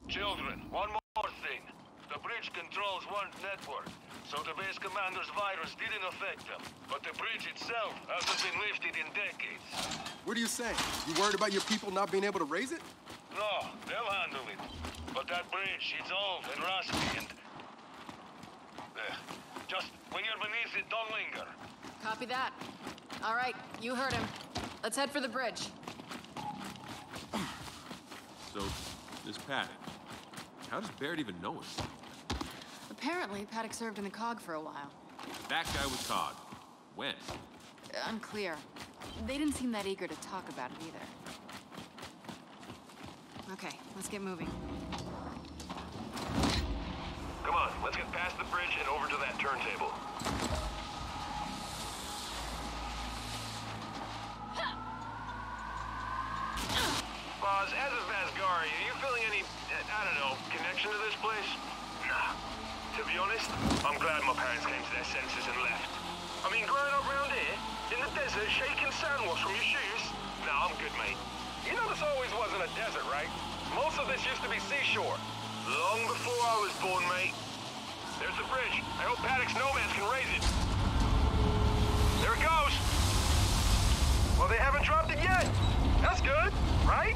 Children, one more thing. The bridge controls one network, so the base commander's virus didn't affect them. But the bridge itself hasn't been lifted in decades. What are you saying? You worried about your people not being able to raise it? No, they'll handle it. But that bridge, it's old and rusty and... just when you're beneath it, don't linger. Copy that. All right, you heard him. Let's head for the bridge. So, this Paddock, how does Barrett even know us? Apparently, Paddock served in the COG for a while. That guy was COG. When? Unclear. They didn't seem that eager to talk about it either. Okay, let's get moving. Come on, let's get past the bridge and over to that turntable. Boz, as a Vasgari, are you feeling any, I don't know, connection to this place? Nah. To be honest, I'm glad my parents came to their senses and left. I mean, growing up around here, in the desert, shaking sand wash from your shoes? Nah, I'm good, mate. You know this always wasn't a desert, right? Most of this used to be seashore. Long before I was born, mate. There's the bridge. I hope Paddock's nomads can raise it. There it goes. Well, they haven't dropped it yet. That's good, right?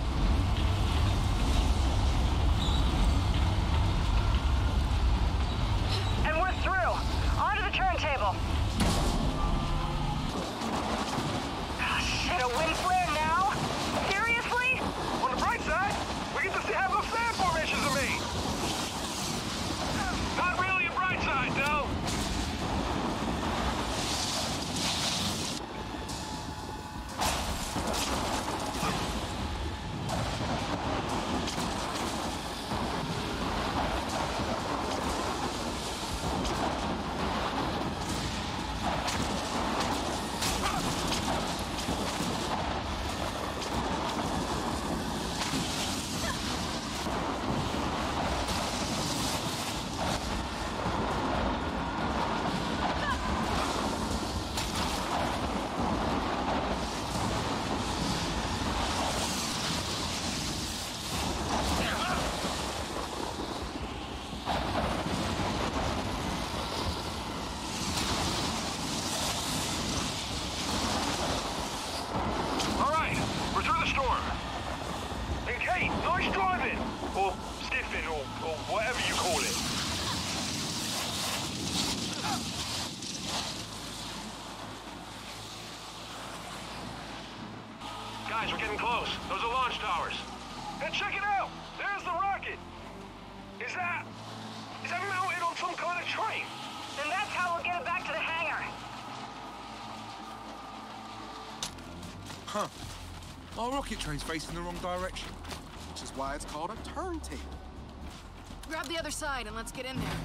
And we're through. Onto the turntable. Shit, a wind flare now? Seriously? On the bright side, we get to see how those sand formations are made. Not really a bright side, though. Whatever you call it. Guys, we're getting close. Those are launch towers. And check it out! There's the rocket! Is that mounted on some kind of train? Then that's how we'll get it back to the hangar. Huh. Our rocket train's facing the wrong direction. Which is why it's called a turntable. Grab the other side and let's get in there.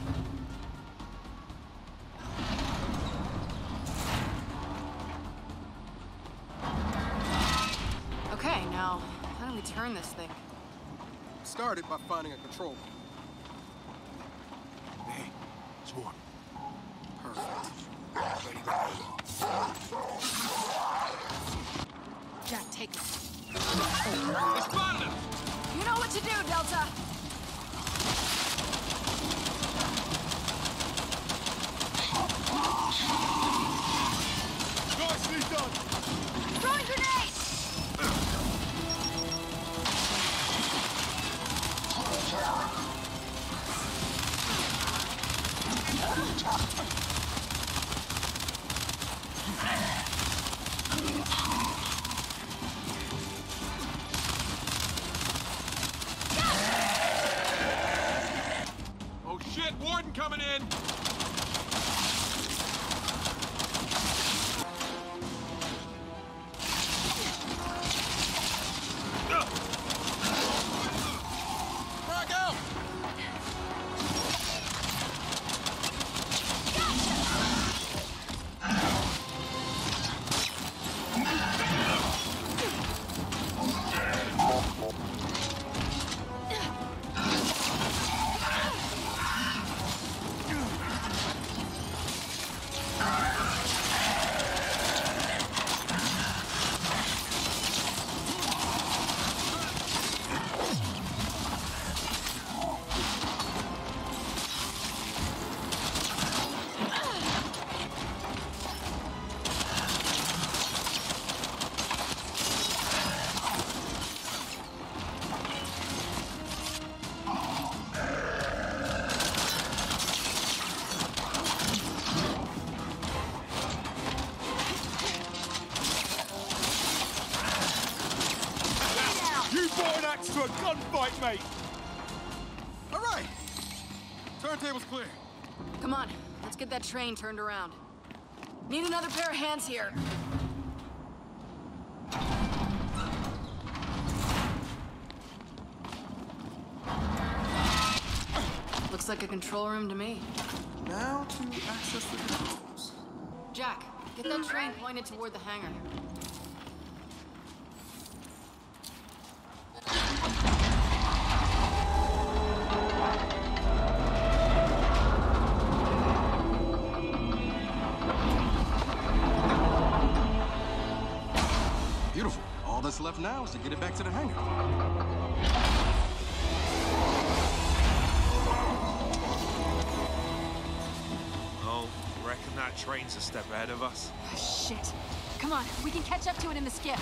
Okay, now, how do we turn this thing? Started by finding a control. Hey, it's one. Perfect. Ready to go. Jack, take it. They spotted us! You know what to do, Delta! Nicely done! Throwing grenade! Oh shit, Warden coming in! Frag out! gunfight, mate! All right. Turntable's clear. Come on, let's get that train turned around. Need another pair of hands here. Looks like a control room to me. Now to access the controls. Jack, get that train pointed toward the hangar. Beautiful. All that's left now is to get it back to the hangar. Oh, reckon that train's a step ahead of us. Shit. Come on, we can catch up to it in the skip.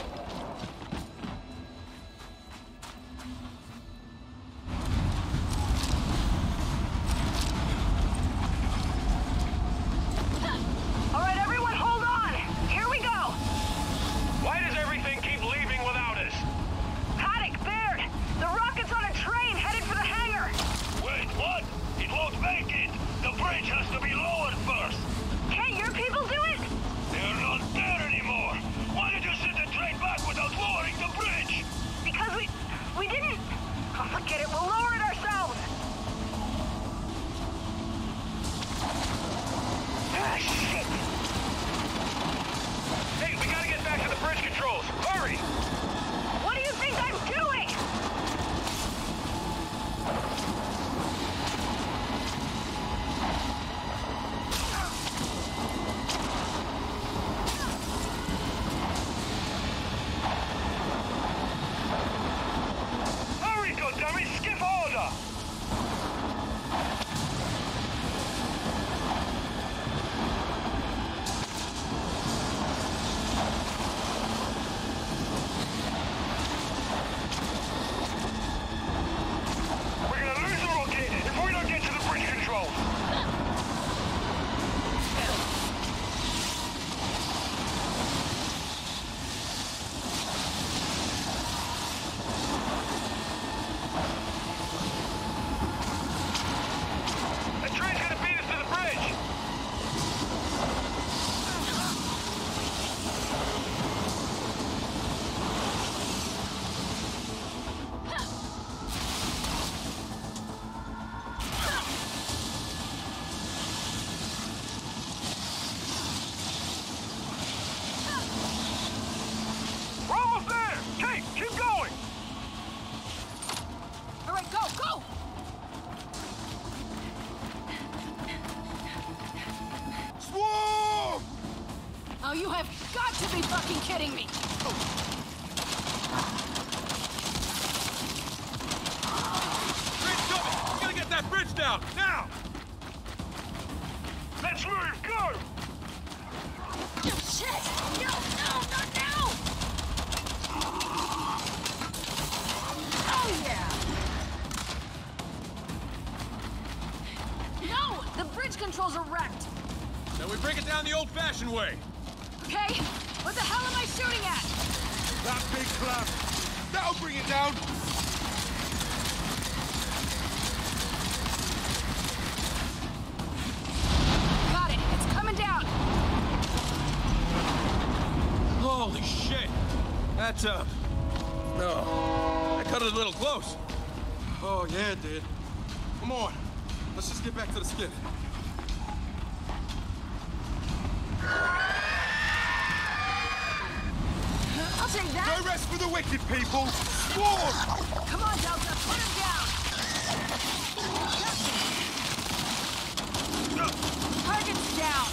All right, everyone, hold on. Here we go. Why does everything keep leaving without us? Paddock, Baird, the rocket's on a train headed for the hangar. Wait, what? It won't make it. The bridge has to be lowered first. Can't your people do it? They're not there anymore. Why did you send the train back without lowering the bridge? Because we didn't... Oh, forget it, we'll lower it ourselves. Ah, shit. Hey, we gotta get back to the bridge controls. Hurry! What do you think I'm doing? Hurry, goddammit! Skip order! We're gonna lose the rocket if we don't get to the bridge controls. The train's gonna beat us to the bridge. We're almost there! Kate, keep going! All right, go, go! Swarm! Oh, you have got to be fucking kidding me! Bridge coming! We gotta get that bridge down, now! Let's move, go! Shit! No, not now! Oh, yeah! No! The bridge controls are wrecked! Then we break it down the old-fashioned way. Okay, what the hell am I shooting at? That big club! That'll bring it down! Got it, it's coming down! Holy shit! That's no. I cut it a little close. Oh, yeah, it did. Come on. Let's just get back to the skip. I'll take that! No rest for the wicked, people! Swarm! Come on, Delta, put him down! Target's down!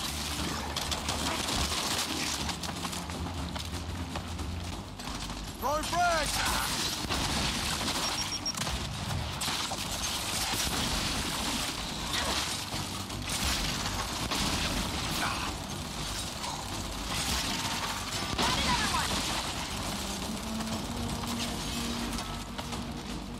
Throwing frags! Got another one!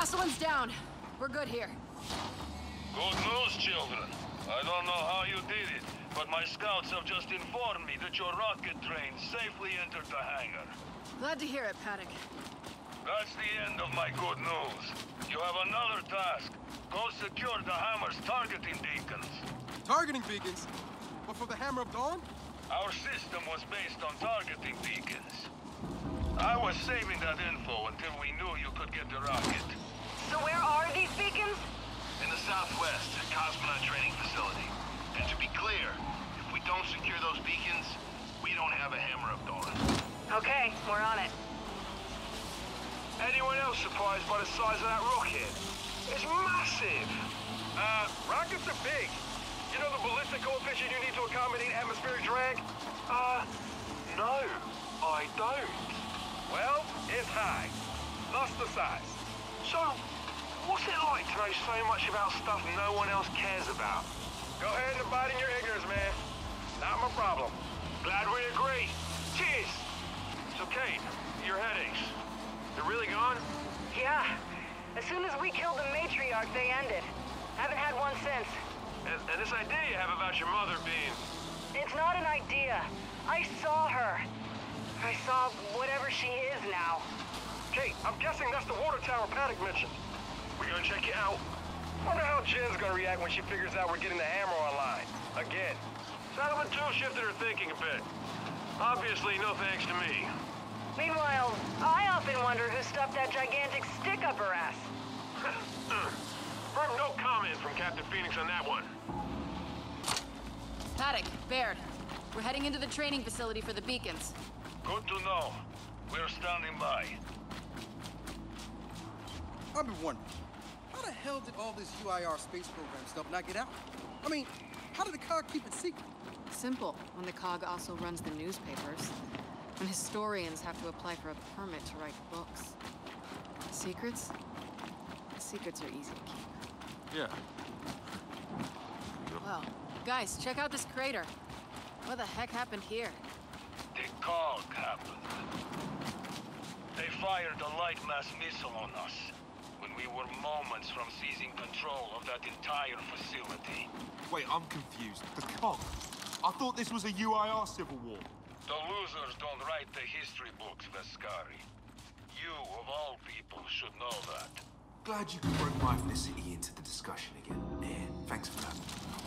Last one's down. We're good here. Good news, children. I don't know how you did it, but my scouts have just informed me that your rocket train safely entered the hangar. Glad to hear it, Paddock. That's the end of my good news. You have another task. Go secure the Hammer's targeting beacons. Targeting beacons? But for the Hammer of Dawn? Our system was based on targeting beacons. I was saving that info until we knew you could get the rocket. So where are these beacons? In the southwest, Cosmonaut training facility. And to be clear, if we don't secure those beacons, we don't have a Hammer of Dawn. Okay, we're on it. Anyone else surprised by the size of that rocket? It's massive! Rockets are big. You know the ballistic coefficient you need to accommodate atmospheric drag? No, I don't. Well, it's high. Thus the size. So, what's it like to know so much about stuff no one else cares about? Go ahead and abide in your ignorance, man. Not my problem. Glad we agree. Cheers! So, Kate, your headaches, they're really gone? Yeah. As soon as we killed the matriarch, they ended. Haven't had one since. And this idea you have about your mother being... It's not an idea. I saw her. I saw whatever she is now. Kate, I'm guessing that's the water tower Paddock mentioned. We're gonna check it out. Wonder how Jen's gonna react when she figures out we're getting the Hammer online. Again. Sullivan too shifted her thinking a bit. Obviously, no thanks to me. Meanwhile, I often wonder who stuffed that gigantic stick up her ass. Firm no comment from Captain Phoenix on that one. Paddock, Baird. We're heading into the training facility for the beacons. Good to know. We're standing by. I've been wondering, how the hell did all this UIR space program stuff not get out? I mean, how did the COG keep it secret? Simple, when the COG also runs the newspapers. When historians have to apply for a permit to write books. Secrets? Secrets are easy to keep. Yeah. Well, guys, check out this crater. What the heck happened here? The COG happened. They fired a light mass missile on us when we were moments from seizing control of that entire facility. Wait, I'm confused. The COG? I thought this was a UIR civil war. The losers don't write the history books, Vescari. You, of all people, should know that. Glad you could bring my ethnicity into the discussion again. Yeah, thanks for that.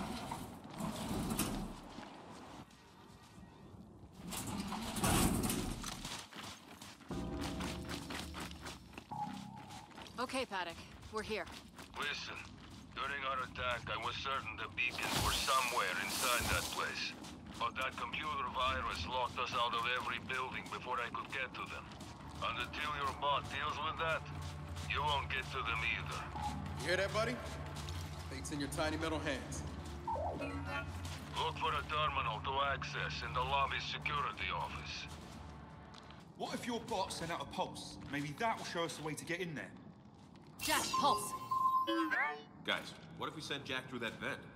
Okay, Paddock. We're here. Listen, during our attack, I was certain the beacons were somewhere inside that place. But that computer virus locked us out of every building before I could get to them. And until your bot deals with that, you won't get to them either. You hear that, buddy? Fate's in your tiny metal hands. Look for a terminal to access in the lobby's security office. What if your bot sent out a pulse? Maybe that will show us the way to get in there. Jack, pulse. Guys, what if we send Jack through that vent?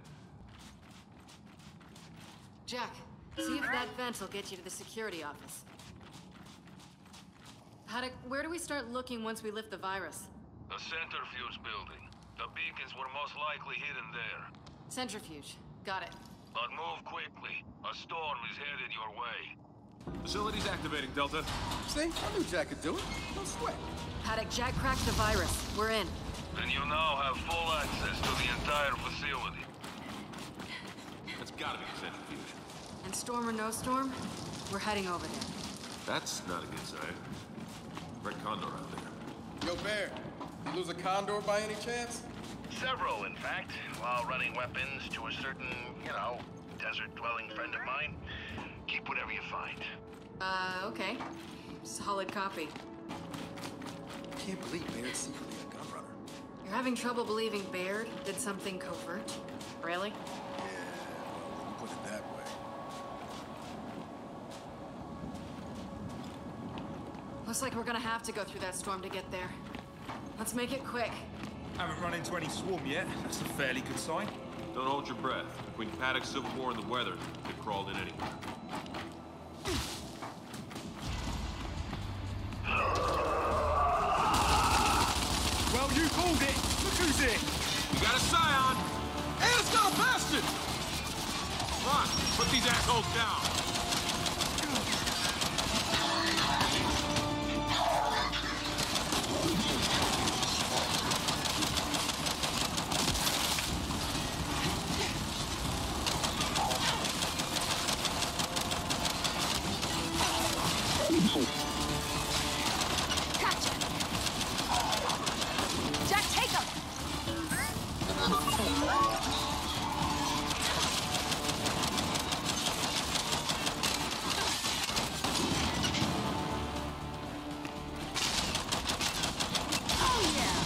Jack, see if that vent will get you to the security office. Paddock, where do we start looking once we lift the virus? The centrifuge building. The beacons were most likely hidden there. Centrifuge. Got it. But move quickly. A storm is headed your way. Facility's activating, Delta. See? I knew Jack could do it. No sweat. Paddock, Jack cracked the virus. We're in. Then you now have full access to the entire facility. That's gotta be the centrifuge. And storm or no storm, we're heading over there. That's not a good sign. Red Condor out there. Yo, Bear, you lose a Condor by any chance? Several, in fact, while running weapons to a certain, desert-dwelling friend of mine. Keep whatever you find. Okay. Solid copy. Can't believe Baird's secretly a gun runner. You're having trouble believing Baird did something covert? Really? Yeah, well, wouldn't put it that way. Looks like we're gonna have to go through that storm to get there. Let's make it quick. Haven't run into any swarm yet. That's a fairly good sign. Don't hold your breath. Between Paddock's civil war and the weather, it crawled in anywhere. Well, you Called it! Look who's here! You got a scion! And it's got a bastard! Come on, put these assholes down. Gotcha! Jack, take him! Oh, yeah!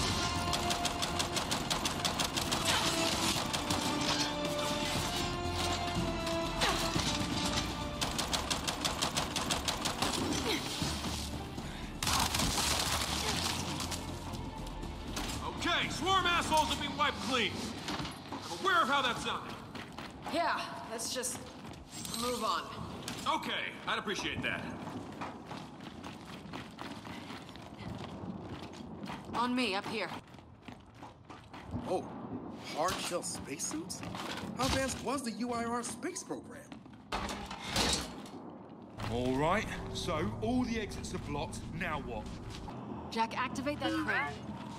Okay, swarm assholes have been wiped clean. I'm aware of how that sounded. Yeah, let's just move on. Okay, I'd appreciate that. On me, up here. Oh, hard shell spacesuits? How advanced was the UIR space program? All right, so all the exits are blocked. Now what? Jack, activate that crane.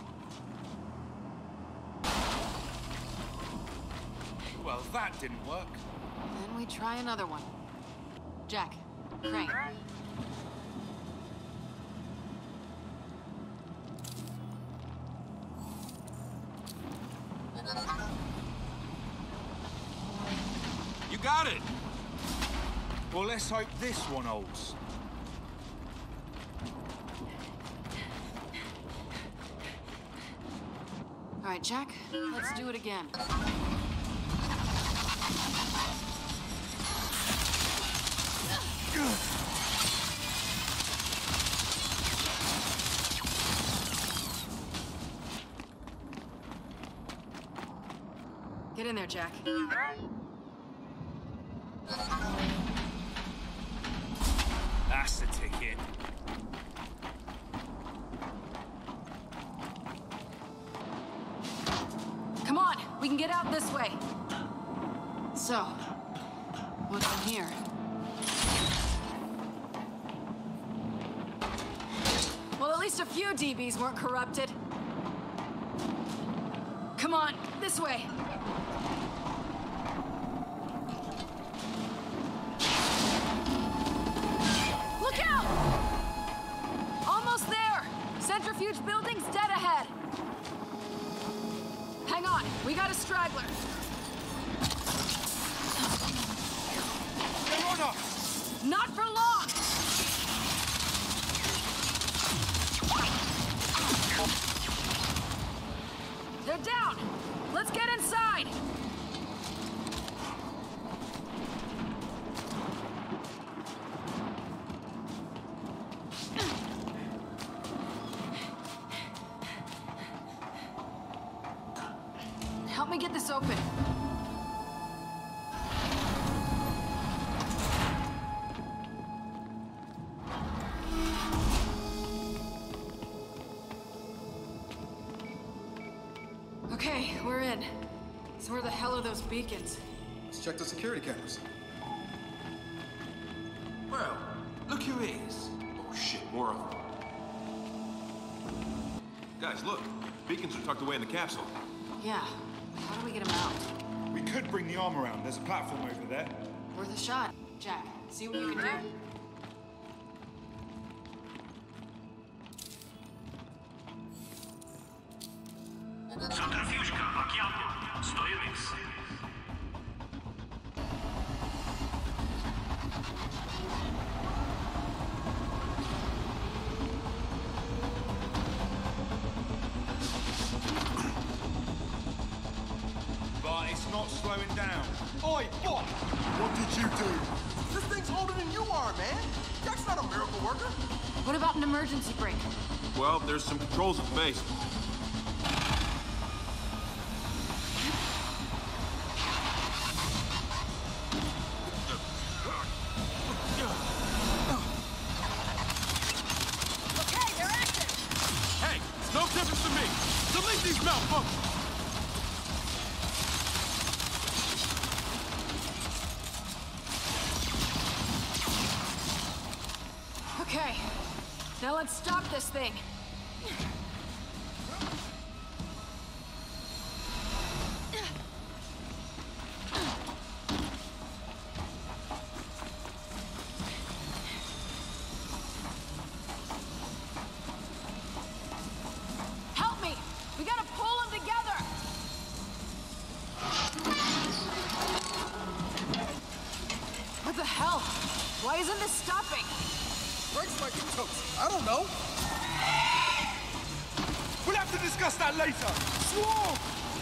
Well, that didn't work. Then we try another one. Jack, crane. You got it! Well, let's hope this one holds. All right, Jack, let's do it again. Get in there, Jack. That's the ticket. Come on, we can get out this way. So, what's in here? Well, at least a few DBs weren't corrupted. Come on, this way. Look out! Almost there! Centrifuge building's dead ahead. Hang on, we got a straggler. They're on us! Not for long! They're down! Let's get inside! Help me get this open. Okay, we're in. So where the hell are those beacons? Let's check the security cameras. Well, look who is. Oh shit, more of them. Guys, look. Beacons are tucked away in the capsule. Yeah. How do we get them out? We could bring the arm around. There's a platform over there. Worth a shot. Jack, see what you can do. Центрифюжка, океан, 100 единиц. But it's not slowing down. Oi, what? What did you do? This thing's older than you are, man. Jack's not a miracle worker. What about an emergency brake? Well, there's some controls at the base. Okay, they're active! Hey, it's no difference to me. Delete Delete these malfunctions! Okay, now let's stop this thing. Help me! We gotta pull them together! What the hell? Why isn't this stopping? Brakes might be toast. I don't know. We'll have to discuss that later. Swarm!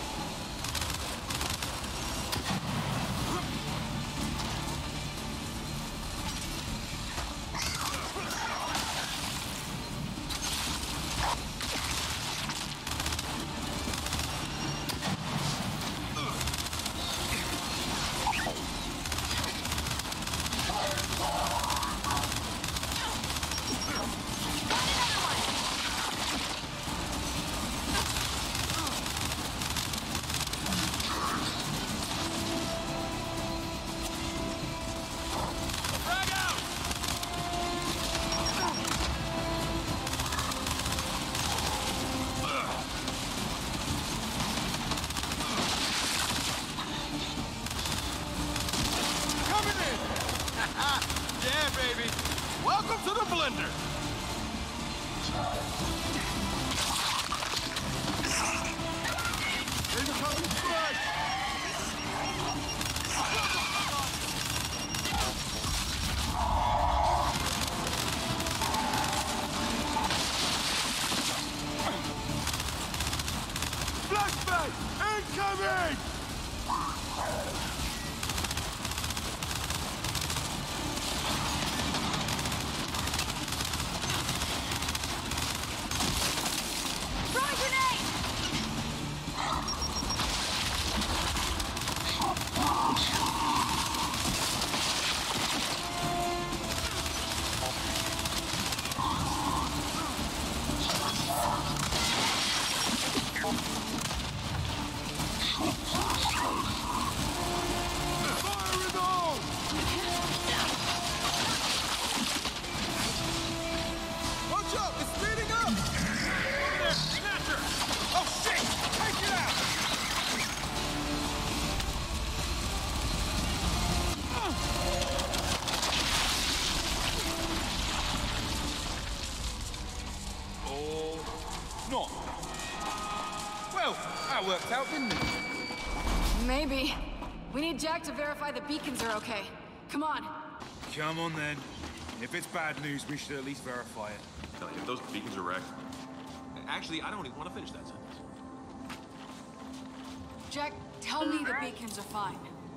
Yeah, baby. Welcome to the blender. Here's a couple of flashbang incoming! Not. Well, that worked out, didn't it? Maybe. We need Jack to verify the beacons are okay. Come on. Come on, then. If it's bad news, we should at least verify it. If those beacons are wrecked... Actually, I don't even want to finish that sentence. Jack, tell me the beacons are fine.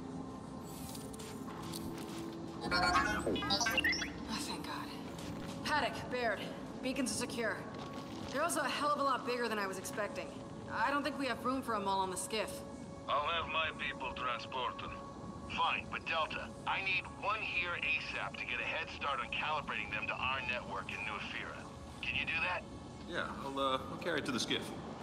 Oh, thank God. Paddock, Baird, beacons are secure. They're also a hell of a lot bigger than I was expecting. I don't think we have room for them all on the skiff. I'll have my people transport them. Fine, but Delta, I need one here ASAP to get a head start on calibrating them to our network in New Ephyra. Can you do that? Yeah, I'll carry it to the skiff.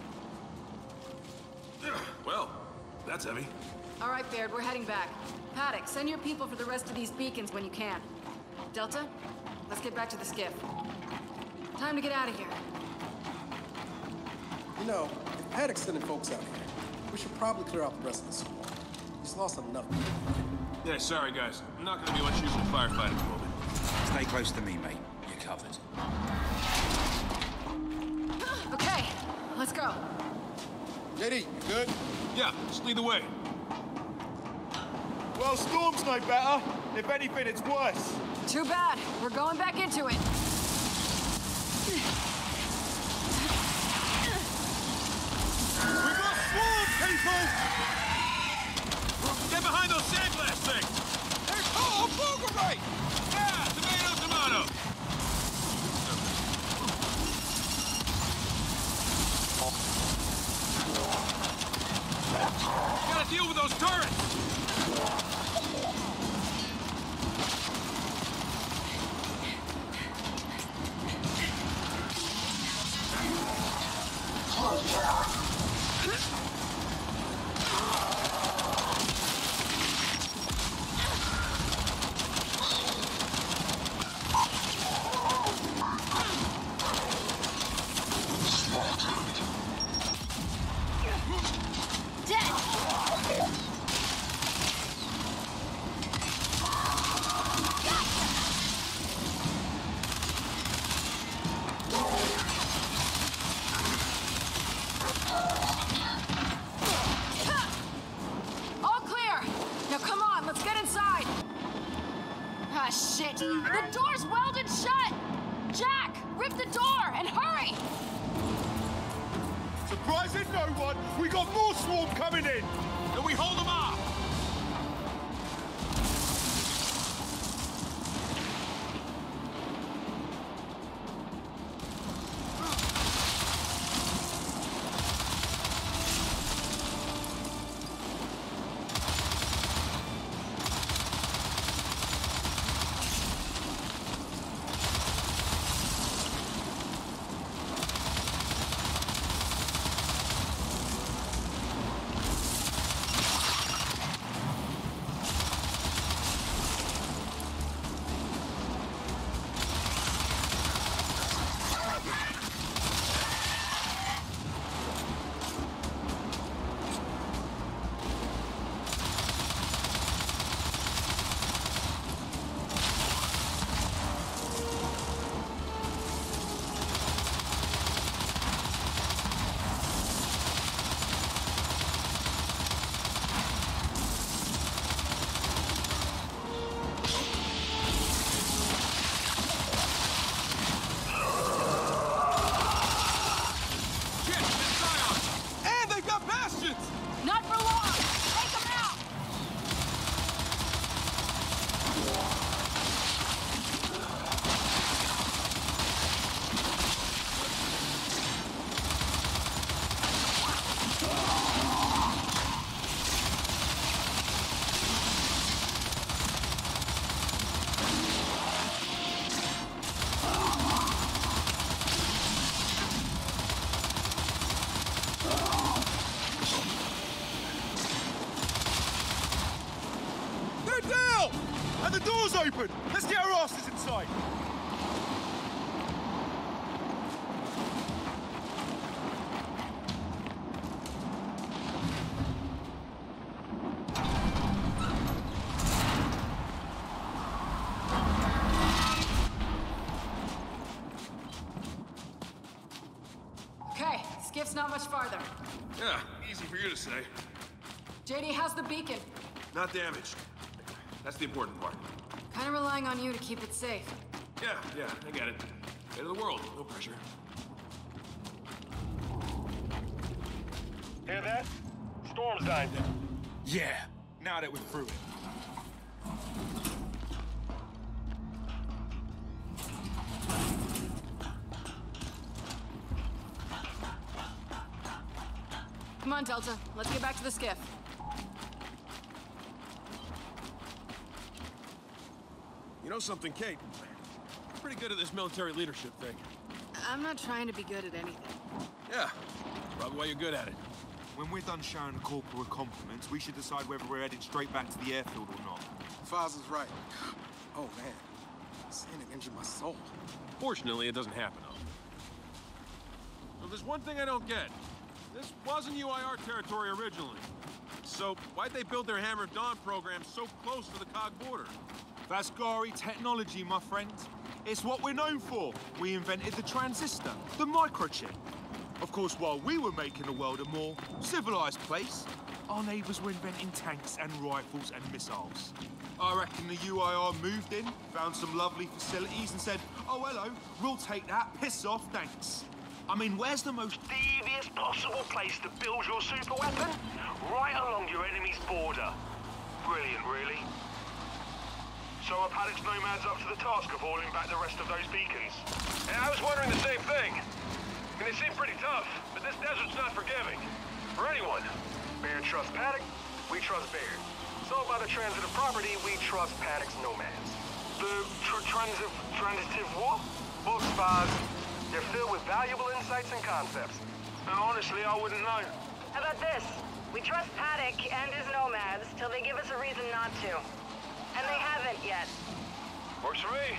Well, that's heavy. All right, Baird, we're heading back. Paddock, send your people for the rest of these beacons when you can. Delta, let's get back to the skiff. Time to get out of here. You know, if Paddock's sending folks out here, we should probably clear out the rest of the swarm. He's lost enough people. Yeah, sorry, guys. I'm not gonna do much use in the firefight at the moment. Stay close to me, mate. You're covered. Okay, let's go. JD, you good? Yeah, just lead the way. Well, Storm's no better. If anything, it's worse. Too bad. We're going back into it. We got swarm, people! Get behind those sandblast things! Hey, oh, booger right! Yeah, tomato! Gotta deal with those turrets! The door's welded shut! Jack, rip the door and hurry! Surprising no one, we got more swarm coming in! Then we hold them off! Not for long! Take them out! And the door's open! Let's get our asses inside! Okay, skiff's not much farther. Yeah, easy for you to say. JD, how's the beacon? Not damaged. That's the important part. Kind of relying on you to keep it safe. Yeah, I get it. End of the world, no pressure. Hear that? Storm's dying down. Yeah, now that we're through it. Come on, Delta. Let's get back to the skiff. You know something, Kate? I'm pretty good at this military leadership thing. I'm not trying to be good at anything. Yeah, probably why you're good at it. When we're done showing the corporal compliments, we should decide whether we're headed straight back to the airfield or not. Faz is right. Oh, man. Sanding injured my soul. Fortunately, it doesn't happen often. So there's one thing I don't get. This wasn't UIR territory originally. So why'd they build their Hammer of Dawn program so close to the COG border? Vasgari technology, my friend. It's what we're known for. We invented the transistor, the microchip. Of course, while we were making the world a more civilized place, our neighbors were inventing tanks and rifles and missiles. I reckon the UIR moved in, found some lovely facilities and said, oh, hello, we'll take that, piss off, thanks. I mean, where's the most Devious possible place to build your super weapon? Right along your enemy's border. Brilliant, really. So are Paddock's nomads up to the task of hauling back the rest of those beacons? Yeah, I was wondering the same thing. I mean, they seem pretty tough, but this desert's not forgiving. For anyone. Bear trusts Paddock, we trust Bear. Sold by the transitive property, we trust Paddock's nomads. The transitive what? Books, Faz. They're filled with valuable insights and concepts. And honestly, I wouldn't know. How about this? We trust Paddock and his nomads till they give us a reason not to. And they haven't yet. Works for me.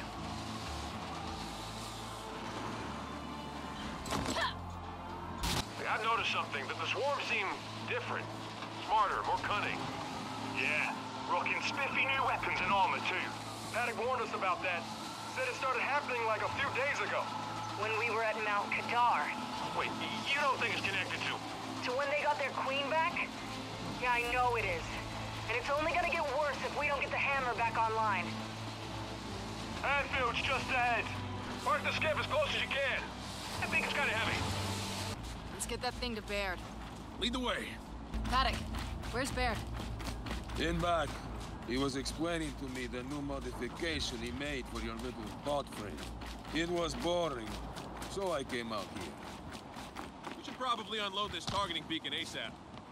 I've noticed something, that the swarm seem different. Smarter, more cunning. Yeah, rocking spiffy new weapons and armor, too. Paddock warned us about that. Said it started happening like a few days ago. When we were at Mount Kadar. Wait, you don't think it's connected to... To when they got their queen back? Yeah, I know it is. And it's only gonna get worse if we don't get the hammer back online. Anfield's just ahead. Park the skiff as close as you can. That thing's kind of heavy. Let's get that thing to Baird. Lead the way. Paddock, where's Baird? In back. He was explaining to me the new modification he made for your little pod frame. It was boring, so I came out here. We should probably unload this targeting beacon ASAP.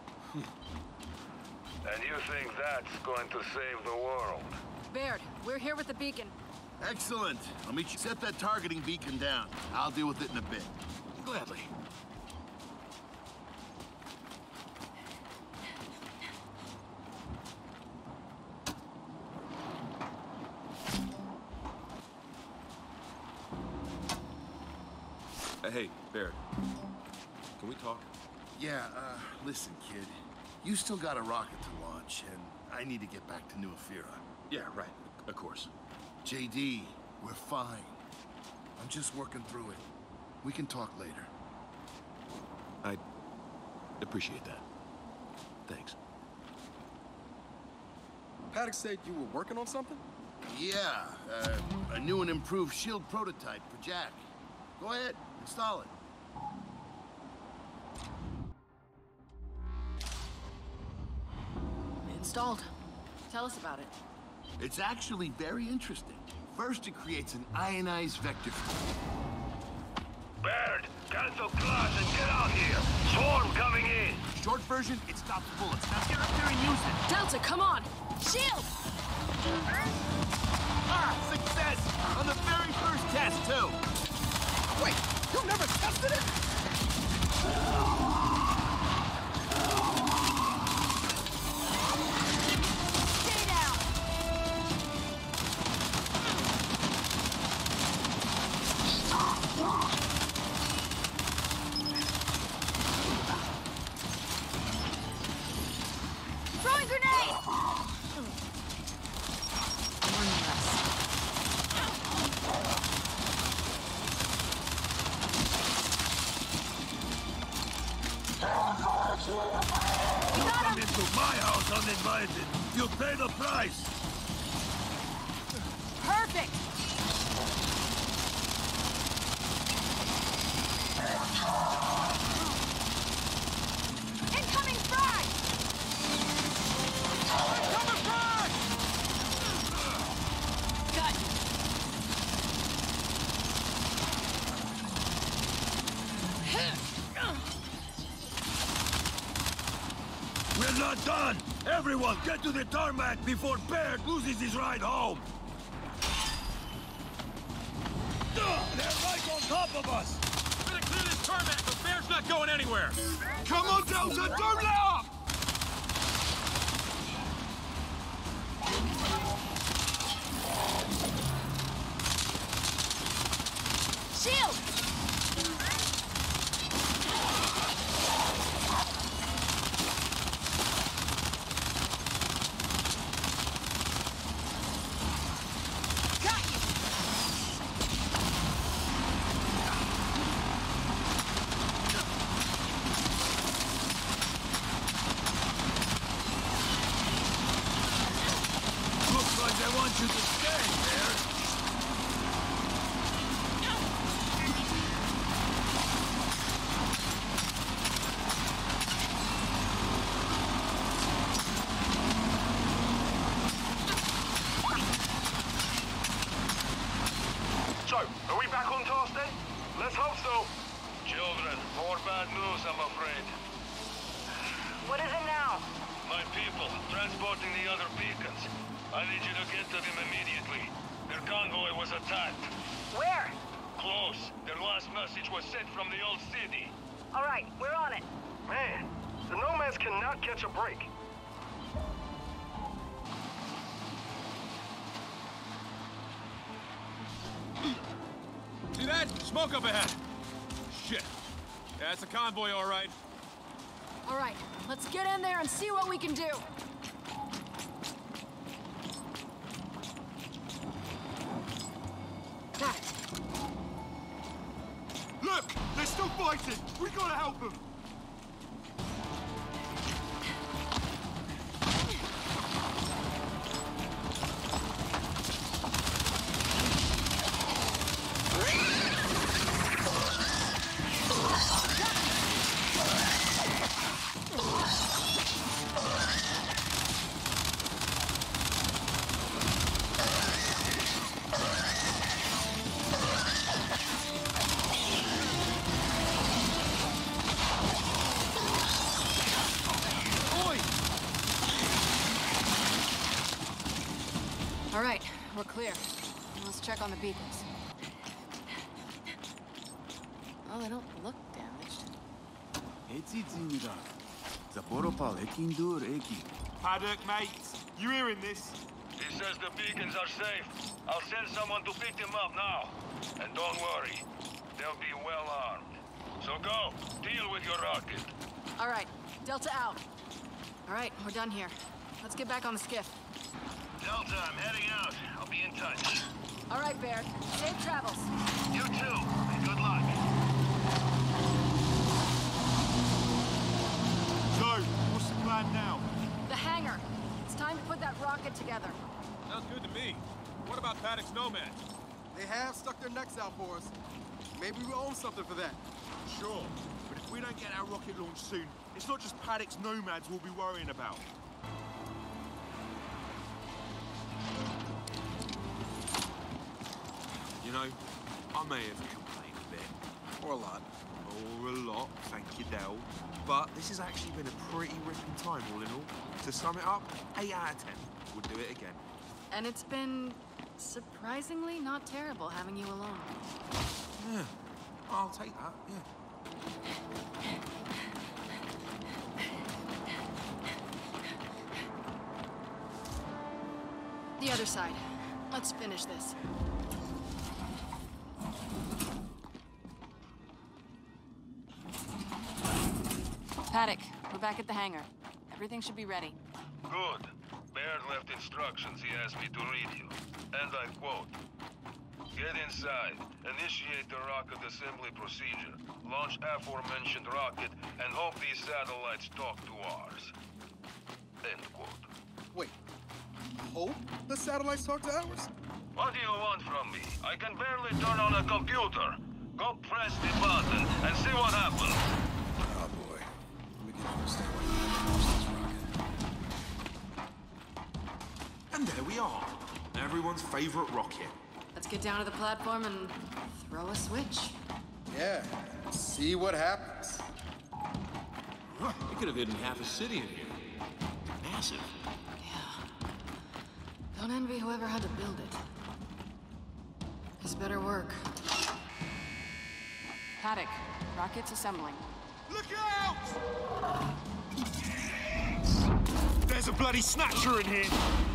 And you think that's going to save the world? Baird, we're here with the beacon. Excellent. I'll meet you. Set that targeting beacon down. I'll deal with it in a bit. Gladly. Hey, Baird. Can we talk? Yeah, listen, kid. You still got a rocket to launch, and I need to get back to New Ephyra. Yeah, right. Of course. JD, we're fine. I'm just working through it. We can talk later. I appreciate that. Thanks. Paddock said you were working on something? Yeah, a new and improved shield prototype for Jack. Go ahead, install it. Installed. Tell us about it. It's actually very interesting. First, it creates an ionized vector field. Baird, cancel class and get out here. Swarm coming in. Short version, it stops bullets. Now get up there and use it. Delta, come on! Shield! Ah, success! On the very first test, too. Wait, you never tested it? Stay down! Throwing grenade! One less. Come into my house uninvited. You'll pay the price. Perfect! Incoming frag! Incoming frag! Cut! We're not done. Everyone, get to the tarmac before Baird loses his ride home. They're right on top of us. We're gonna clear this tarmac, but Baird's not going anywhere. Come on, Delta, don't let up! Shield! Got you! Looks like they want you to stay, Baird. So, are we back on task then? Let's hope so. Children, more bad news, I'm afraid. What is it now? My people, transporting the other beacons. I need you to get to them immediately. Their convoy was attacked. Where? Close. Their last message was sent from the old city. All right, we're on it. Man, the Nomads cannot catch a break. See that? Smoke up ahead. Shit. Yeah, it's a convoy, all right. All right, let's get in there and see what we can do. Got it. Look! They're still fighting! We gotta help them! All right, we're clear. Let's check on the beacons. Oh, they don't look damaged. Paddock, mate. You hearing this? He says the beacons are safe. I'll send someone to pick them up now. And don't worry, they'll be well armed. So go, deal with your rocket. All right, Delta out. All right, we're done here. Let's get back on the skiff. Delta, I'm heading out. I'll be in touch. All right, Baird. Safe travels. You too, and good luck. So, what's the plan now? The hangar. It's time to put that rocket together. Sounds good to me. What about Paddock's Nomads? They have stuck their necks out for us. Maybe we own something for that. Sure, but if we don't get our rocket launched soon, it's not just Paddock's Nomads we'll be worrying about. You know, I may have complained a bit. Or a lot. Or a lot, thank you, Del. But this has actually been a pretty ripping time, all in all. To sum it up, 8 out of 10. Would do it again. And it's been surprisingly not terrible having you alone. Yeah, I'll take that, yeah. The other side. Let's finish this. Paddock, we're back at the hangar. Everything should be ready. Good. Baird left instructions he asked me to read you. And I quote, "Get inside, initiate the rocket assembly procedure, launch aforementioned rocket, and hope these satellites talk to ours." End quote. Wait. Hope the satellites talk to ours? What do you want from me? I can barely turn on a computer. Go press the button and see what happens. Oh boy. Let me get you to stay away from this rocket. And there we are. Everyone's favorite rocket. Let's get down to the platform and throw a switch. Yeah. See what happens. We could have hidden half a city in here. Massive. Yeah. Don't envy whoever had to build it. This better work. Paddock, rocket's assembling. Look out! There's a bloody snatcher in here.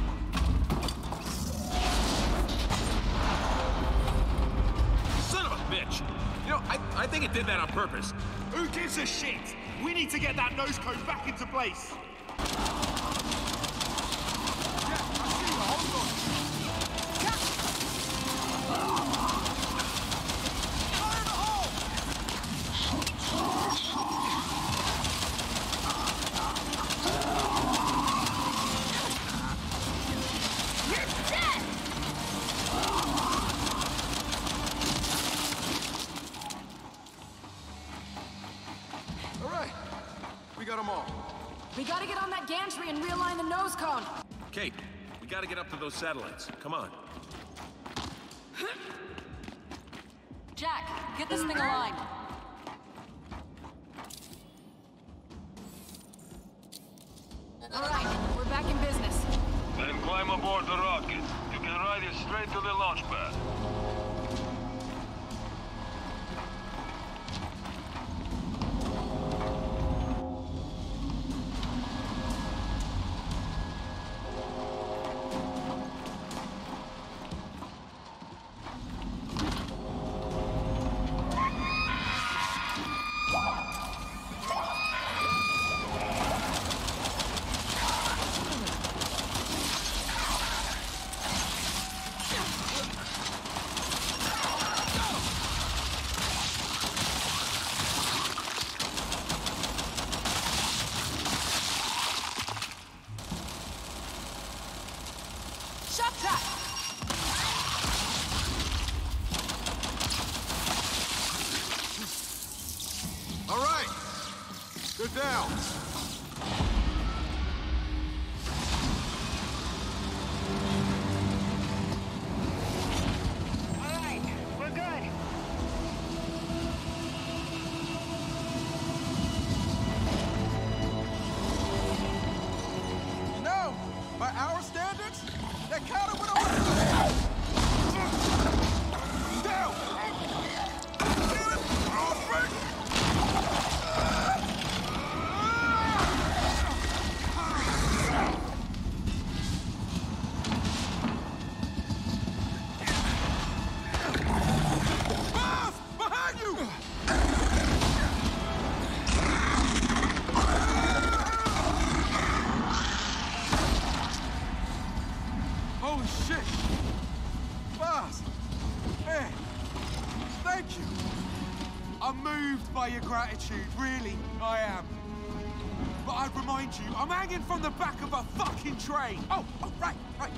Son of a bitch! You know, I think it did that on purpose. Who gives a shit? We need to get that nose cone back into place. We gotta get on that gantry and realign the nose cone. Kate, we gotta get up to those satellites. Come on. Jack, get this thing aligned. All right, we're back in business. Then climb aboard the rocket. You can ride it straight to the launch pad. All right. Good down. All right, we're good. You know, by our standards, that counter went over. attitude, really, I am. But I'd remind you, I'm hanging from the back of a fucking train. Oh, right.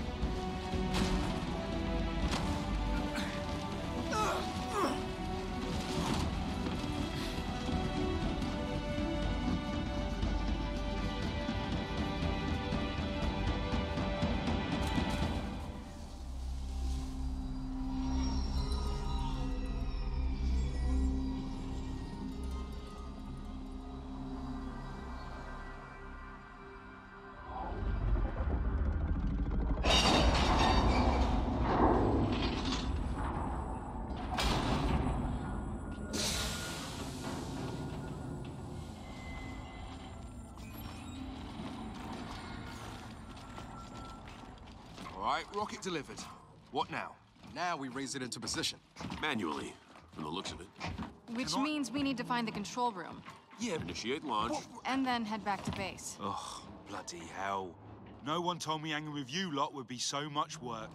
All right, rocket delivered. What now? Now we raise it into position. Manually, from the looks of it. Which means we need to find the control room. Yeah, Initiate launch. And then head back to base. ugh, bloody hell. No one told me hanging with you lot would be so much work.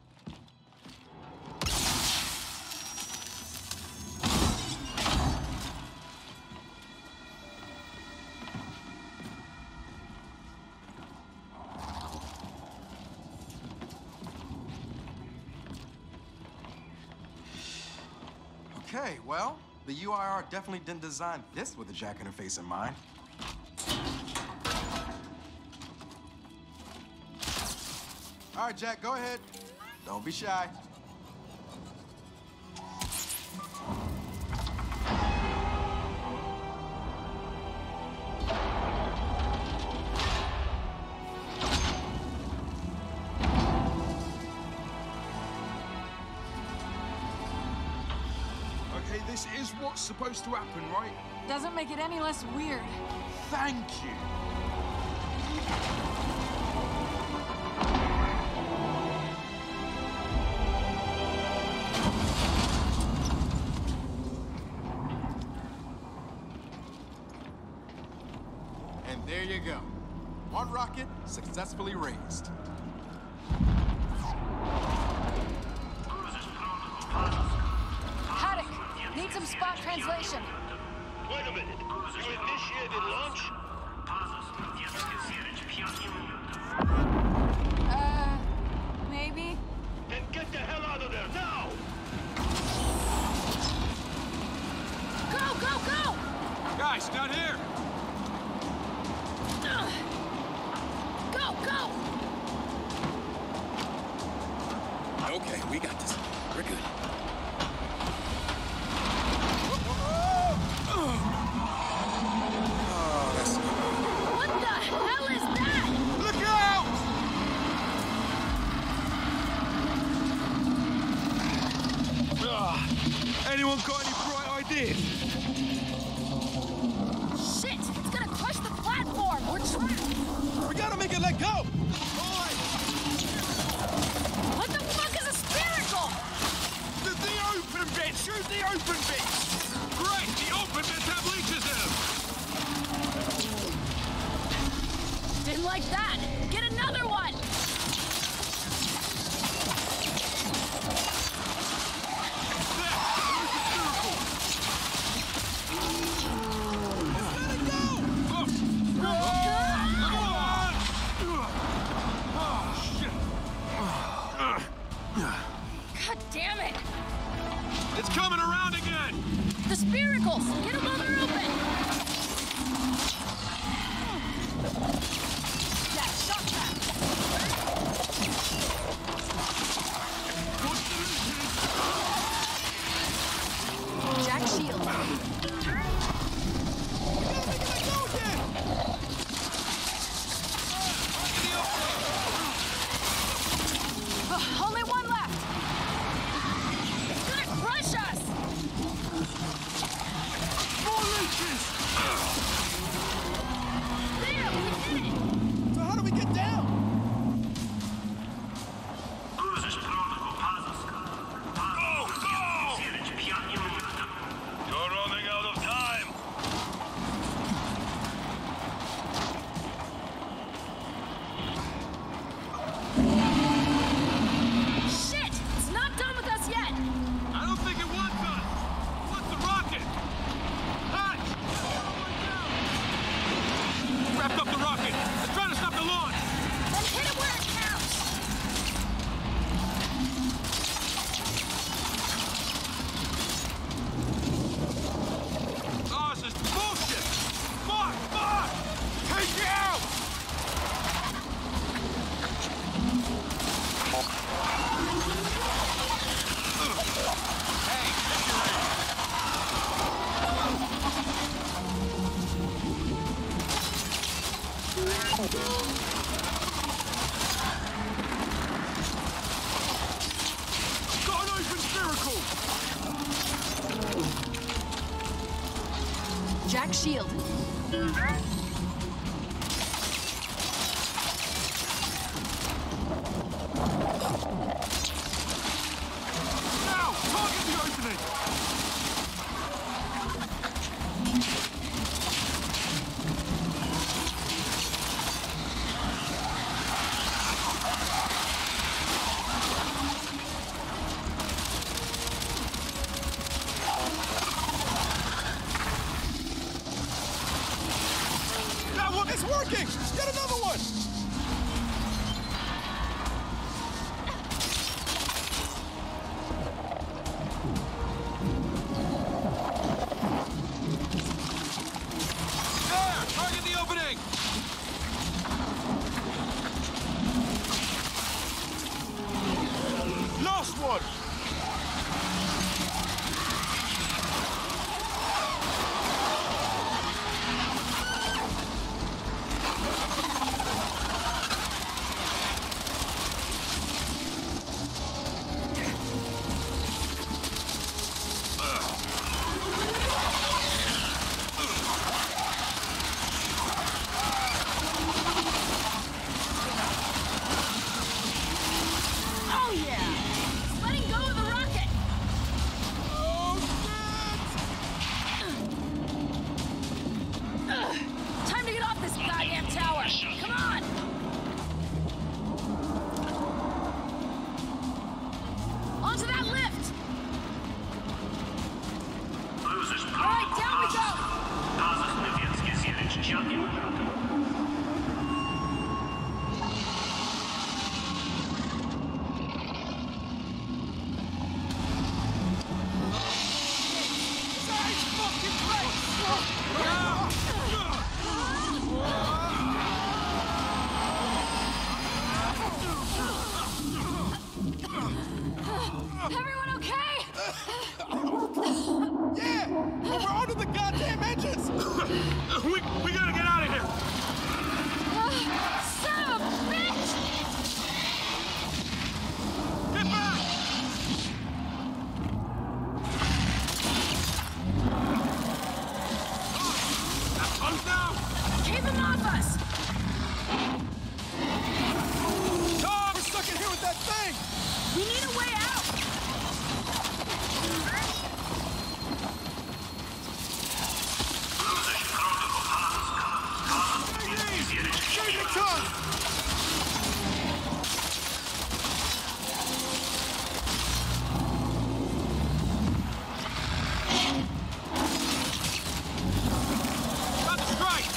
Okay, well, the UIR definitely didn't design this with a jack interface in mind. All right, Jack, go ahead. Don't be shy. Okay, this is what's supposed to happen, right? Doesn't make it any less weird. Thank you. And there you go. One rocket successfully raised. Haddock, need some spot translation. Wait a minute. You initiated launch? Maybe? Then get the hell out of there now! Go, go, go! Guys, down here! Go, go! Okay, we got this. We're good. What the hell is that? Look out! Anyone got any bright ideas? Shit! It's gonna crush the platform! We're trapped! We gotta make it let go! What the fuck is a spherical? The open bit! Shoot the open bit! Great! The open bits have leeches in them! Didn't like that! Get another one! God damn it! It's coming around again! The spiracles! Get them while they're open! Yeah, Got an open spherical! Jack shield. Now, target the opening! That one is working! Get another one! There! Target the opening! Last one! Oh yeah! Letting go of the rocket! Time to get off this goddamn tower! Come on! Onto that lift! Losers. All right, down we go! Bаза Смоленский зелень. Чёрный. Everyone okay? Yeah! We're onto the goddamn engines! We gotta get out of here! Son of a bitch! Get back! Close down! Keep him off us! Tom, we're stuck in here with that thing! We need a way out! Changing tongue! About to strike!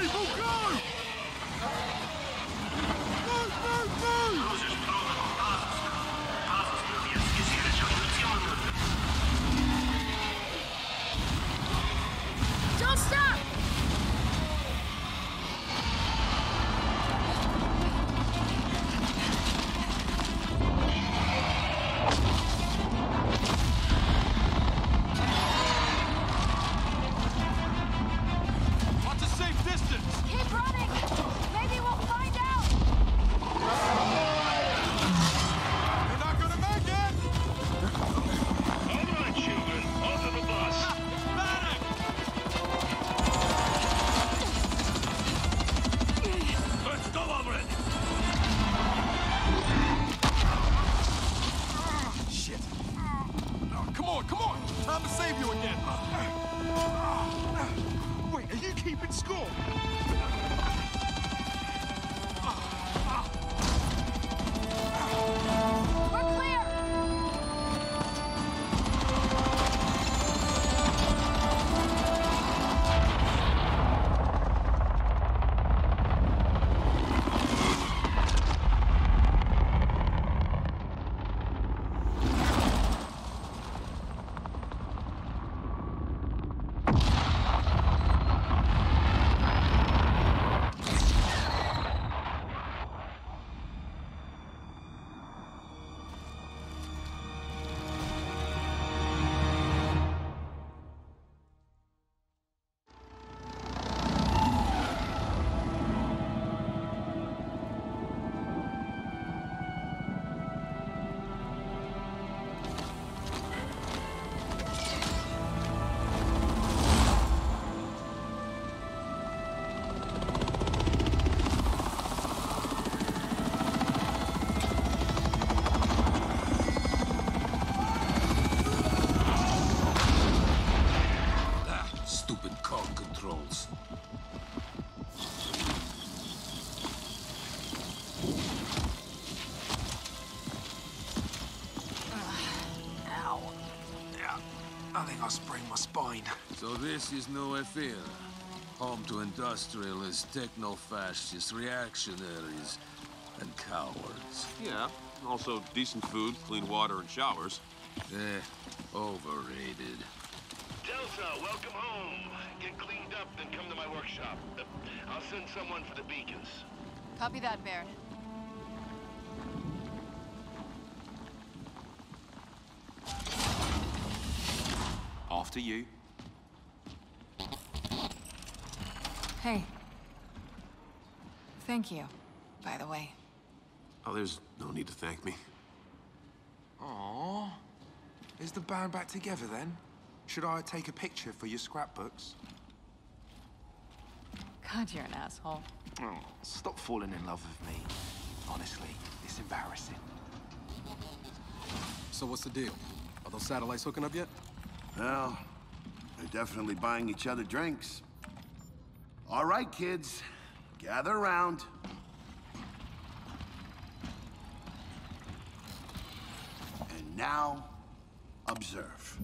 People, go! Cruisers protocol Azus. Azus Luvienski Sierra Ultima. Don't stop! What's a safe distance? Keep running! Maybe we'll find out! You're not gonna make it! All right, children, onto the bus. Medic! Let's go over it. Shit. Oh, come on, come on! Time to save you again. Wait, are you keeping score? We're clear! Stupid cog controls. Ow. Yeah, I think I sprained my spine. So this is New Ephyra, home to industrialists, techno-fascists, reactionaries, and cowards. Yeah, also decent food, clean water, and showers. Overrated. Delta, welcome home. Get cleaned up, then come to my workshop. I'll send someone for the beacons. Copy that, Baird. After you. Hey. Thank you, by the way. Oh, there's no need to thank me. Aww. Is the band back together then? Should I take a picture for your scrapbooks? God, you're an asshole. Oh, stop falling in love with me. Honestly, it's embarrassing. So what's the deal? Are those satellites hooking up yet? Well, they're definitely buying each other drinks. All right, kids. Gather around. And now, observe.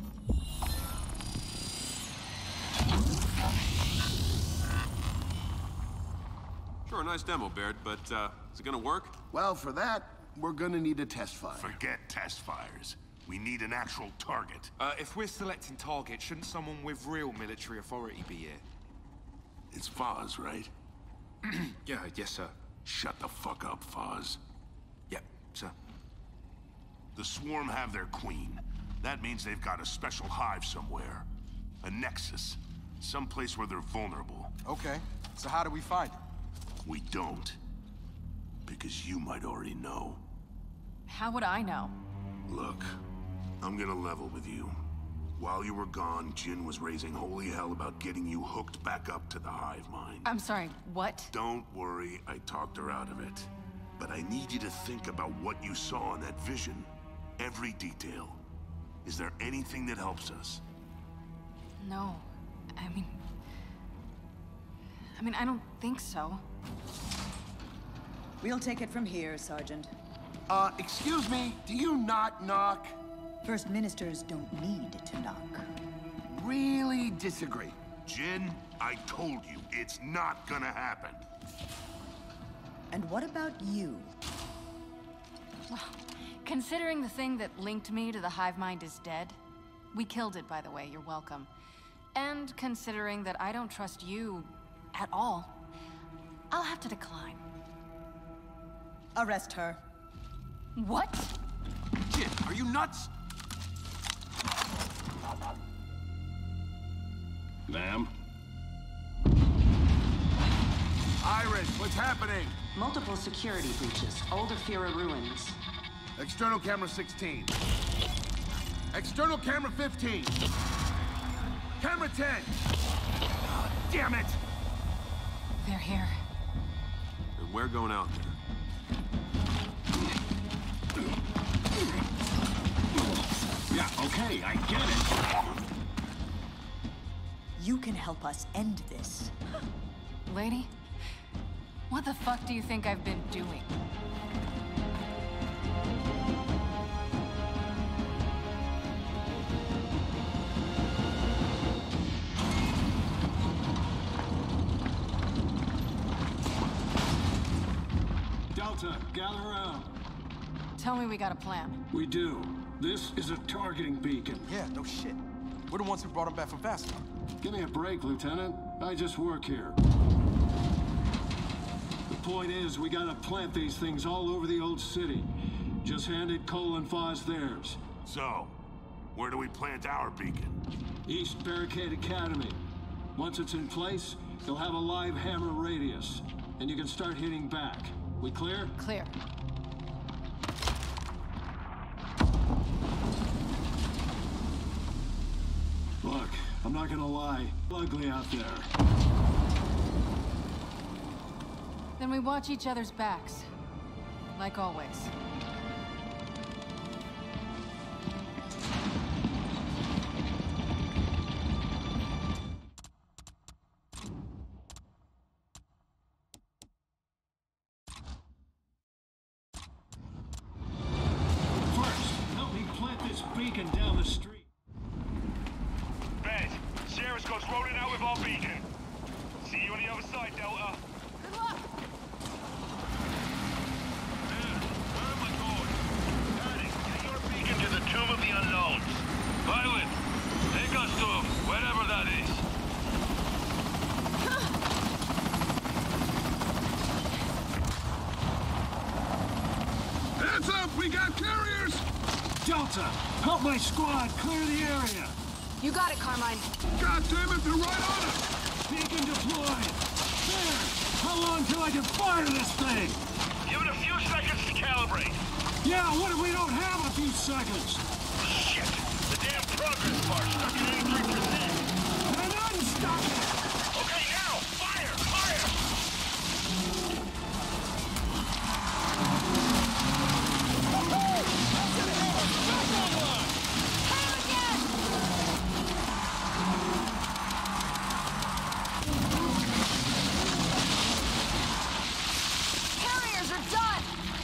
Sure, nice demo, Baird, but, is it gonna work? Well, for that, we're gonna need a test fire. Forget test fires. We need an actual target. If we're selecting targets, shouldn't someone with real military authority be here? It's Foz, right? Yeah, yes, sir. Shut the fuck up, Foz. Yep, sir. The Swarm have their queen. That means they've got a special hive somewhere. A nexus. Someplace where they're vulnerable. Okay, so how do we find her? We don't. Because you might already know. How would I know? Look, I'm gonna level with you. While you were gone, Jin was raising holy hell about getting you hooked back up to the hive mind. I'm sorry, what? Don't worry, I talked her out of it. But I need you to think about what you saw in that vision. Every detail. Is there anything that helps us? No. I mean, I don't think so. We'll take it from here, Sergeant. Excuse me, do you not knock? First Ministers don't need to knock. Really disagree. Jin, I told you, it's not gonna happen. And what about you? Considering the thing that linked me to the hive mind is dead, we killed it, by the way, you're welcome. And considering that I don't trust you at all, I'll have to decline. Arrest her. What? Kid, are you nuts? Ma'am? Iris, what's happening? Multiple security breaches. Old Ophira ruins. External camera 16. External camera 15. Camera 10. Oh, damn it! They're here. And we're going out there. Yeah, okay, I get it. You can help us end this. Lady, what the fuck do you think I've been doing? Delta, gather around. Tell me we got a plan. We do. This is a targeting beacon. Yeah, no shit. We're the ones who brought him back from Vastar. Give me a break, Lieutenant. I just work here. The point is, we gotta plant these things all over the old city. Just handed Cole and Foz theirs. So, where do we plant our beacon? East Barricade Academy. Once it's in place, you'll have a live hammer radius, and you can start hitting back. We clear? Clear. Look, I'm not gonna lie. Ugly out there. Then we watch each other's backs. Like always. First, help me plant this beacon down the street. Bed, Sierra's goes rolling out with our beacon. See you on the other side, Delta. Good luck! Where am I going? Paddock, get your beacon to the Tomb of the Unknowns. Violet, take us to him, wherever that is. Hands up! We got carriers! Delta, help my squad clear the area. You got it, Carmine. God damn it, they're right on us! Beacon deployed. There. How long till I can fire this thing? Give it a few seconds to calibrate. Yeah, what if we don't have a few seconds? Shit! The damn progress bar stuck at 83%. Then unstuck it. Okay, now! Fire! Fire! Carriers are done!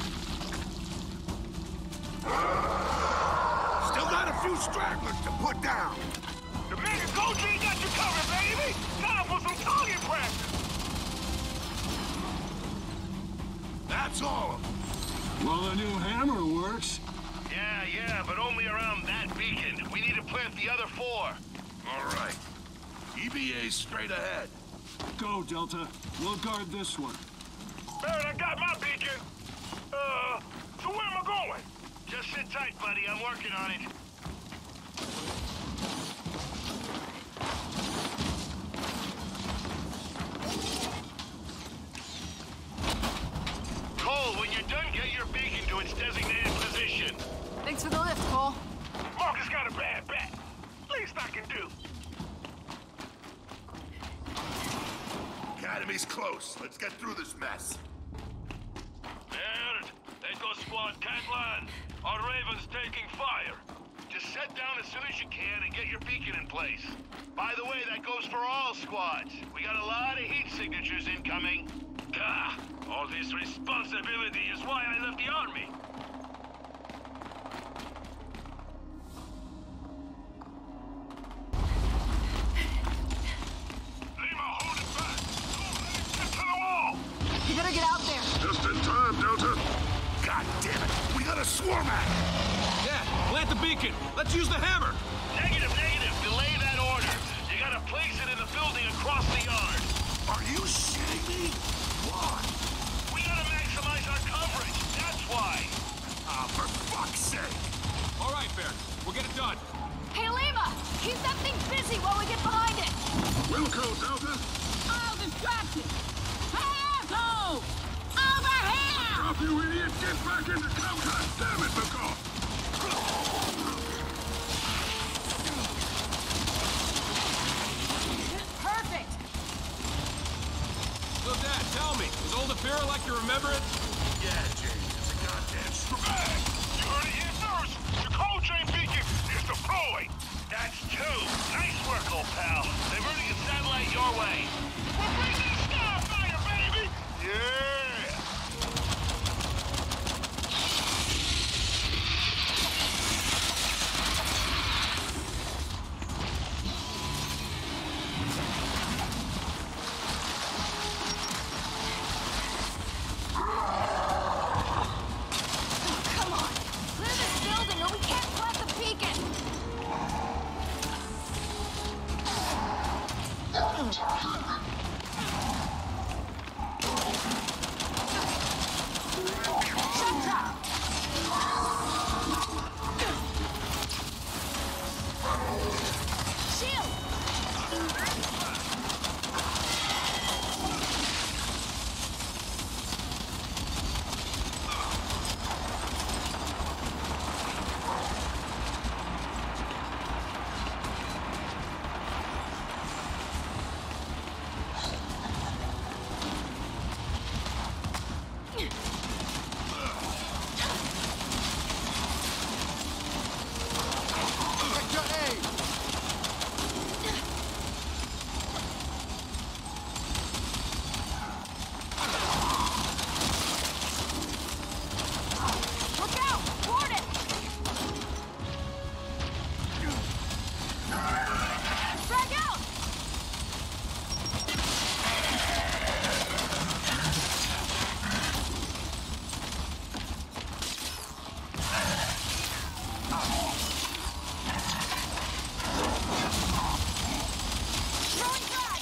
Still got a few stragglers to put down! The Mega Gold Tree got you covered, baby! Time for some target practice! That's all of them. Well, the new hammer works. Yeah, but only around that beacon. We need to plant the other 4. All right. EBA's straight ahead. Go, Delta. We'll guard this one. Barrett, I got my beacon! So where am I going? Just sit tight, buddy. I'm working on it. Cole, when you're done, get your beacon to its designated position. Thanks for the lift, Cole. Marcus got a bad back. Least I can do. Academy's close. Let's get through this mess. Barrett, Echo Squad can't land. Our Raven's taking fire. Just set down as soon as you can and get your beacon in place. By the way, that goes for all squads. We got a lot of heat signatures incoming. Gah! All this responsibility is why I left the army. Lima, Delta? God damn it! We got a Swarmak! Yeah, plant the beacon. Let's use the hammer. Negative. Delay that order. You gotta place it in the building across the yard. Are you shitting me? Why? We gotta maximize our coverage. That's why. Ah, for fuck's sake! All right, Bear. We'll get it done. Hey, Lima! Keep that thing busy while we get behind it! Wilco, Delta! I'll distract you! Hey, asshole! Over here! Stop, you idiot! Get back in the cover! God damn it, Wilco! Perfect! So, Dad, tell me, is old Afira like you remember it? Yeah, James, it's a goddamn strike. You heard it here first. The cold chain beacon is deployed. That's 2. Nice work, old pal. Diverting a satellite your way. We're bringing Starfire, baby! Yeah! Come on! Clear this building or we can't plant the beacon! Shut up! Shield! Sector A! Look out! Board it! Frag out! Throwing frag!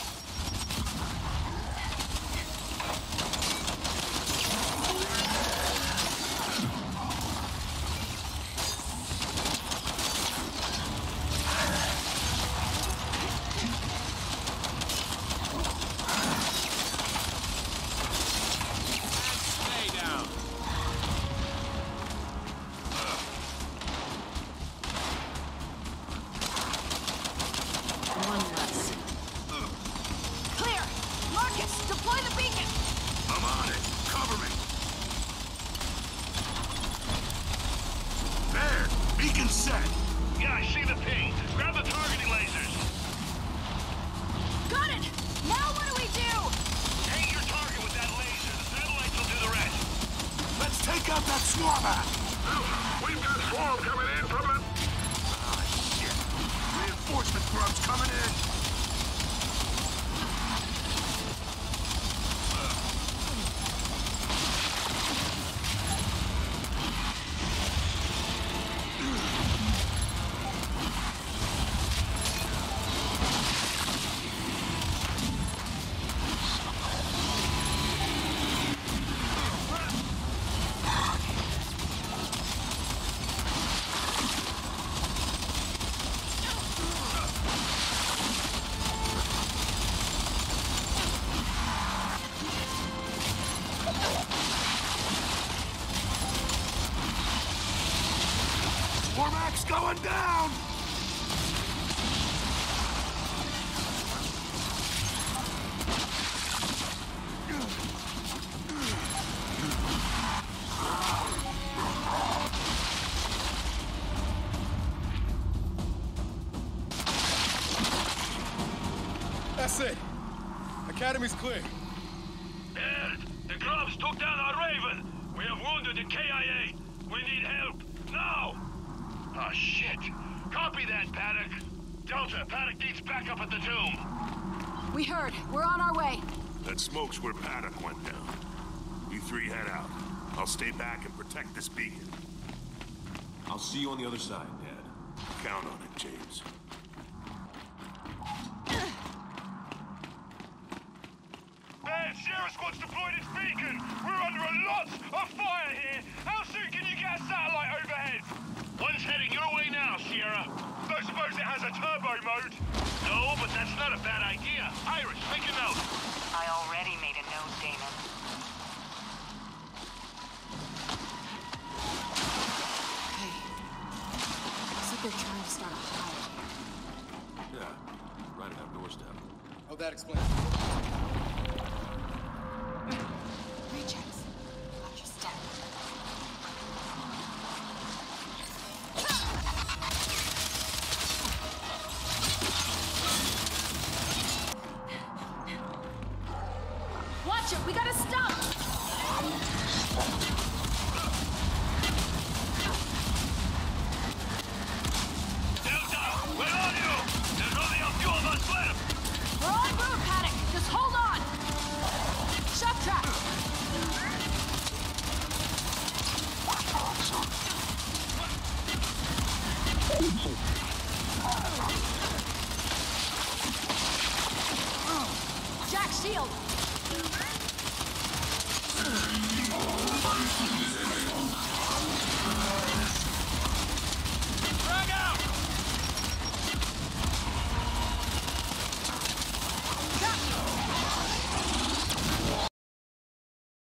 Stay down. One less. Clear! Marcus, deploy the beacon! I'm on it! Cover me! There! Beacon set! Yeah, I see the ping. Grab the targeting lasers. Got it! Now what do we do? Aim your target with that laser. The satellites will do the rest. Let's take out that Swarmak! We've got swarm coming in from it. Ah, shit! Reinforcement grubs coming in! Swarmak's going down! That's it. Academy's clear. Ed, the Grubs took down our Raven. We have wounded the KIA. We need help. Now! Oh, shit. Copy that, Paddock. Delta, Paddock needs backup at the tomb. We heard. We're on our way. That smoke's where Paddock went down. You three head out. I'll stay back and protect this beacon. I'll see you on the other side, Dad. Count on it, James. Sierra Squad's deployed its beacon! We're under a lot of fire here! How soon can you get a satellite overhead? One's heading your way now, Sierra. Don't suppose it has a turbo mode? No, but that's not a bad idea. Iris, make a note. I already made a note, Damon. Hey. Looks like they're trying to start a fire here. Yeah, right at our doorstep. Oh, that explains. Rejects. Watch your step. Watch it! We gotta stop! Delta, where are you? There's only a few of us left. We're en route, Paddock! Just hold on! Shock trap! Jack, shield!